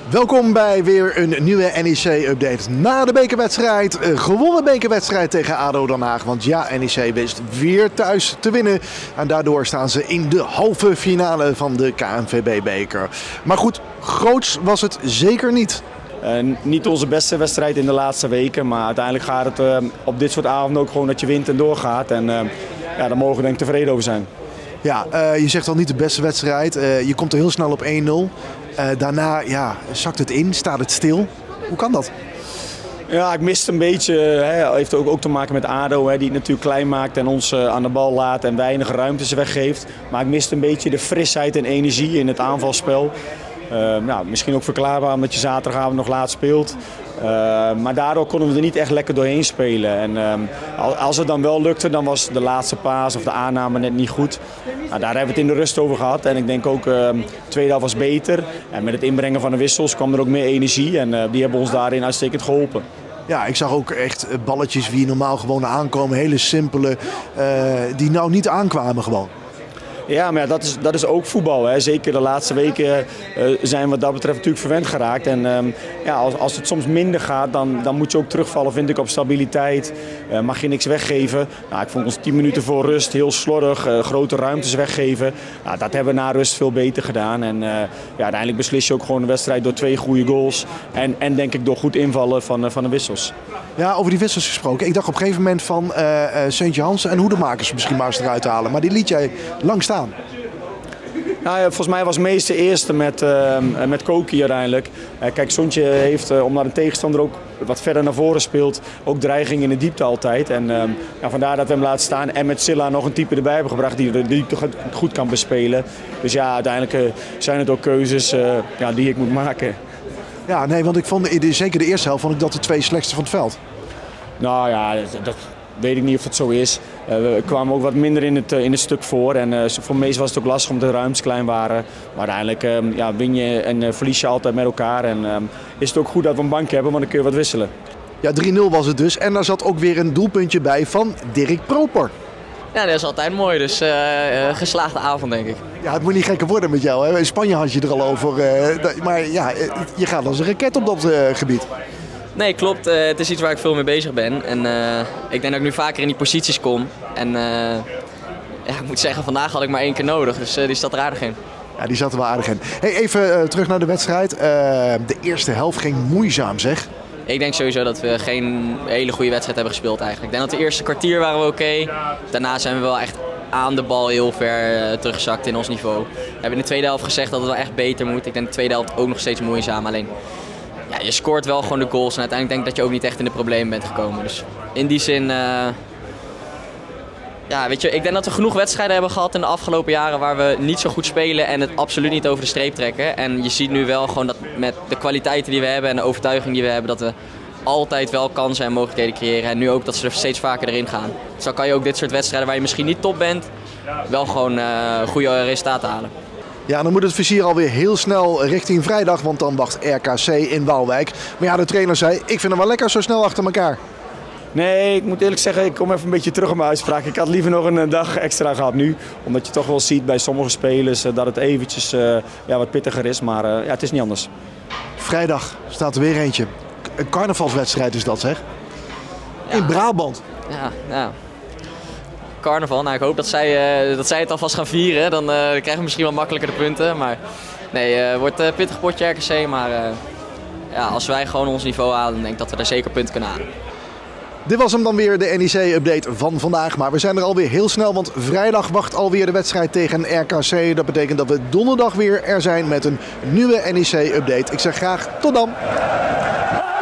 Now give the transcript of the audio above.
Welkom bij weer een nieuwe NEC-update na de bekerwedstrijd. Gewonnen bekerwedstrijd tegen ADO Den Haag. Want ja, NEC wist weer thuis te winnen. En daardoor staan ze in de halve finale van de KNVB-beker. Maar goed, groots was het zeker niet. Niet onze beste wedstrijd in de laatste weken. Maar uiteindelijk gaat het op dit soort avonden ook gewoon dat je wint en doorgaat. En daar mogen we denk ik tevreden over zijn. Ja, je zegt al niet de beste wedstrijd. Je komt er heel snel op 1-0. Daarna zakt het in, staat het stil. Hoe kan dat? Ja, ik miste een beetje. Heeft ook te maken met ADO, die het natuurlijk klein maakt en ons aan de bal laat en weinig ruimtes weggeeft. Maar ik miste een beetje de frisheid en energie in het aanvalsspel. Misschien ook verklaarbaar omdat je zaterdagavond nog laat speelt. Maar daardoor konden we er niet echt lekker doorheen spelen. En als het dan wel lukte, dan was de laatste paas of de aanname net niet goed. Daar hebben we het in de rust over gehad. En ik denk ook de tweede helft was beter. En met het inbrengen van de wissels kwam er ook meer energie. En die hebben ons daarin uitstekend geholpen. Ja, ik zag ook echt balletjes die normaal gewoon aankomen. Hele simpele, die nou niet aankwamen gewoon. Ja, maar dat is ook voetbal. Hè. Zeker de laatste weken zijn we wat dat betreft natuurlijk verwend geraakt. En als het soms minder gaat, dan moet je ook terugvallen, vind ik, op stabiliteit. Mag je niks weggeven. Nou, ik vond ons 10 minuten voor rust heel slordig. Grote ruimtes weggeven. Nou, dat hebben we na rust veel beter gedaan. En uiteindelijk beslis je ook gewoon de wedstrijd door 2 goede goals. En denk ik door goed invallen van de wissels. Ja, over die wissels gesproken. Ik dacht op een gegeven moment van Seuntje Hansen en Hoedemakers misschien maar eens eruit halen. Maar die liet jij lang staan. Nou ja, volgens mij was Mees de eerste met Koki uiteindelijk. Kijk, Sontje heeft, omdat een tegenstander ook wat verder naar voren speelt, ook dreiging in de diepte altijd. En vandaar dat we hem laten staan. En met Silla nog een type erbij hebben gebracht die de diepte goed kan bespelen. Dus ja, uiteindelijk zijn het ook keuzes die ik moet maken. Ja, nee, want ik vond zeker de eerste helft vond ik dat de 2 slechtste van het veld. Nou ja, dat weet ik niet of dat zo is. We kwamen ook wat minder in het stuk voor. En voor Mees was het ook lastig omdat de ruimtes klein waren. Maar uiteindelijk win je en verlies je altijd met elkaar. En is het ook goed dat we een bank hebben, want dan kun je wat wisselen. Ja, 3-0 was het dus. En daar zat ook weer een doelpuntje bij van Dirk Proper. Ja, dat is altijd mooi. Dus geslaagde avond, denk ik. Ja, het moet niet gekker worden met jou. Hè? In Spanje had je er al over. Maar ja, je gaat als een raket op dat gebied. Nee, klopt. Het is iets waar ik veel mee bezig ben. En ik denk dat ik nu vaker in die posities kom. En ik moet zeggen, vandaag had ik maar 1 keer nodig. Dus die zat er aardig in. Ja, die zat er wel aardig in. Hey, even terug naar de wedstrijd. De eerste helft ging moeizaam, zeg. Ik denk sowieso dat we geen hele goede wedstrijd hebben gespeeld eigenlijk. Ik denk dat de eerste kwartier waren we oké. Daarna zijn we wel echt aan de bal heel ver teruggezakt in ons niveau. We hebben in de tweede helft gezegd dat het wel echt beter moet. Ik denk de tweede helft ook nog steeds moeizaam. Alleen ja, je scoort wel gewoon de goals en uiteindelijk denk ik dat je ook niet echt in de problemen bent gekomen. Dus in die zin, weet je, ik denk dat we genoeg wedstrijden hebben gehad in de afgelopen jaren waar we niet zo goed spelen en het absoluut niet over de streep trekken. En je ziet nu wel gewoon dat met de kwaliteiten die we hebben en de overtuiging die we hebben, dat we altijd wel kansen en mogelijkheden creëren. En nu ook dat ze er steeds vaker erin gaan. Dus dan kan je ook dit soort wedstrijden waar je misschien niet top bent, wel gewoon goede resultaten halen. Ja, dan moet het vizier alweer heel snel richting vrijdag, want dan wacht RKC in Waalwijk. Maar ja, de trainer zei, ik vind hem wel lekker zo snel achter elkaar. Nee, ik moet eerlijk zeggen, ik kom even een beetje terug op mijn uitspraak. Ik had liever nog een dag extra gehad nu. Omdat je toch wel ziet bij sommige spelers dat het eventjes wat pittiger is. Maar het is niet anders. Vrijdag staat er weer eentje. Een carnavalswedstrijd is dat, zeg. In Brabant. Ja. Carnaval. Nou, ik hoop dat zij het alvast gaan vieren. Dan krijgen we misschien wel makkelijker de punten. Maar nee, het wordt een pittig potje RKC. Maar als wij gewoon ons niveau halen, dan denk ik dat we daar zeker punten kunnen halen. Dit was hem dan weer, de NEC-update van vandaag. Maar we zijn er alweer heel snel, want vrijdag wacht alweer de wedstrijd tegen RKC. Dat betekent dat we donderdag weer er zijn met een nieuwe NEC-update. Ik zeg graag tot dan!